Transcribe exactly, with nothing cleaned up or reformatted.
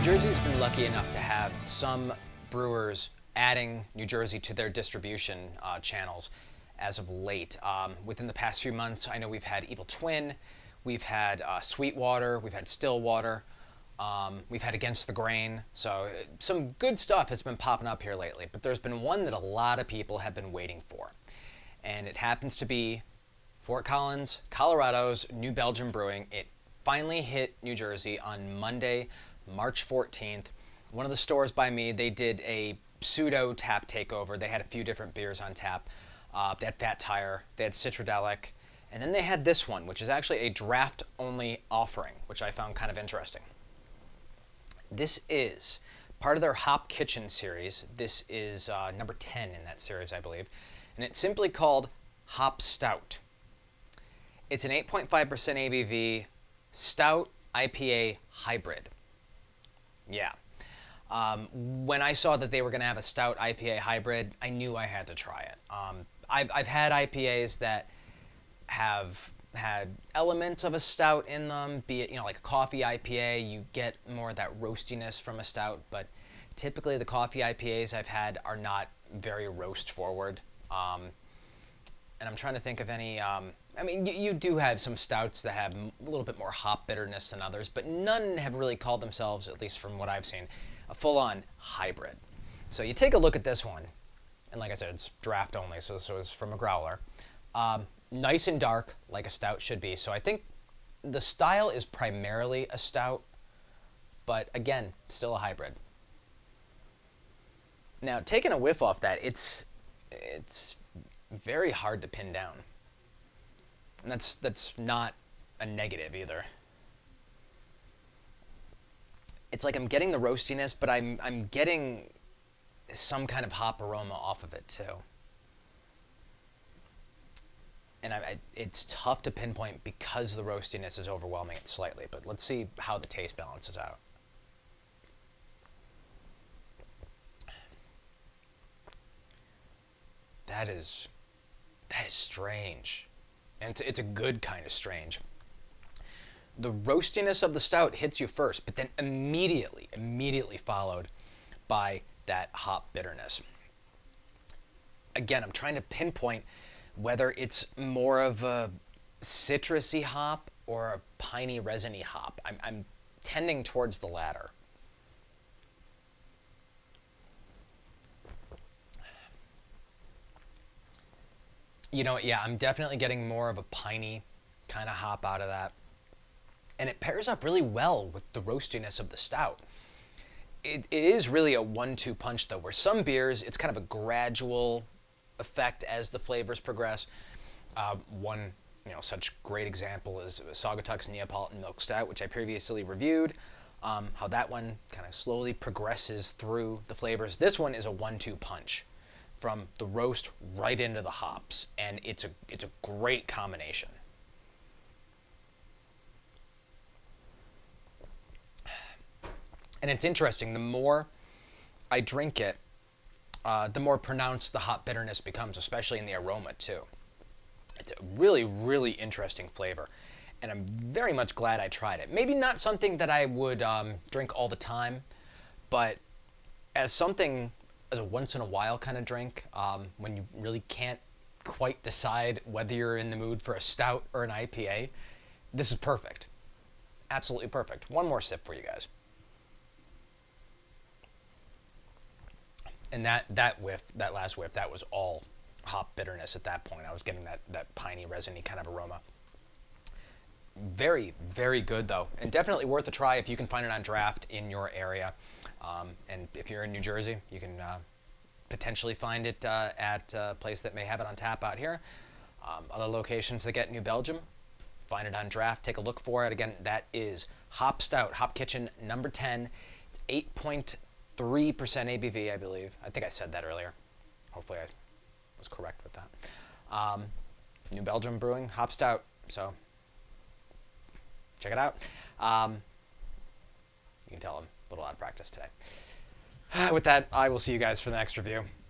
Jersey's been lucky enough to have some brewers adding New Jersey to their distribution uh, channels as of late. Um, within the past few months, I know we've had Evil Twin, we've had uh, Sweetwater, we've had Stillwater, um, we've had Against the Grain. So uh, some good stuff has been popping up here lately, but there's been one that a lot of people have been waiting for. And it happens to be Fort Collins, Colorado's New Belgium Brewing. It finally hit New Jersey on Monday, March fourteenth. One of the stores by me, they did a pseudo tap takeover. They had a few different beers on tap. Uh, they had Fat Tire, they had Citradelic, and then they had this one, which is actually a draft-only offering, which I found kind of interesting. This is part of their Hop Kitchen series. This is uh, number ten in that series, I believe, and it's simply called Hop Stout. It's an eight point five percent A B V stout I P A hybrid. Yeah. Um, when I saw that they were going to have a stout I P A hybrid, I knew I had to try it. Um, I've, I've had I P As that have had elements of a stout in them, be it, you know, like a coffee I P A, you get more of that roastiness from a stout, but typically the coffee I P As I've had are not very roast forward. Um, and I'm trying to think of any, um, I mean, you, you do have some stouts that have a little bit more hop bitterness than others, but none have really called themselves, at least from what I've seen, a full-on hybrid. So you take a look at this one, and like I said, it's draft only, so, so it's from a growler. Um, nice and dark, like a stout should be. So I think the style is primarily a stout, but again, still a hybrid. Now, taking a whiff off that, it's it's very hard to pin down. And that's that's not a negative either. It's like I'm getting the roastiness, but I'm I'm getting some kind of hop aroma off of it too. And I, I, it's tough to pinpoint because the roastiness is overwhelming it slightly. But let's see how the taste balances out. That is that is strange. And it's, it's a good kind of strange. The roastiness of the stout hits you first, but then immediately, immediately followed by that hop bitterness. Again, I'm trying to pinpoint whether it's more of a citrusy hop or a piney, resiny hop. I'm, I'm tending towards the latter. You know, yeah, I'm definitely getting more of a piney kind of hop out of that. And it pairs up really well with the roastiness of the stout. It, it is really a one two punch, though, where some beers, it's kind of a gradual effect as the flavors progress. Uh, one, you know, such great example is Saugatuck's Neapolitan Milk Stout, which I previously reviewed. Um, how that one kind of slowly progresses through the flavors. This one is a one two punch from the roast right into the hops, and it's a it's a great combination. And it's interesting, the more I drink it, uh, the more pronounced the hop bitterness becomes, especially in the aroma too. It's a really, really interesting flavor, and I'm very much glad I tried it. Maybe not something that I would um, drink all the time, but as something as a once in a while kind of drink, um, when you really can't quite decide whether you're in the mood for a stout or an I P A, this is perfect. Absolutely perfect. One more sip for you guys. And that, that whiff, that last whiff, that was all hop bitterness at that point. I was getting that, that piney, resiny kind of aroma. Very, very good though, and definitely worth a try if you can find it on draft in your area. Um, and if you're in New Jersey, you can uh, potentially find it uh, at a place that may have it on tap out here. Um, other locations that get New Belgium, find it on draft. Take a look for it. Again, that is Hop Stout, Hop Kitchen number ten. It's eight point three percent A B V, I believe. I think I said that earlier. Hopefully I was correct with that. Um, New Belgium Brewing, Hop Stout. So check it out. Um, you can tell I'm a little out of practice today. With that, I will see you guys for the next review.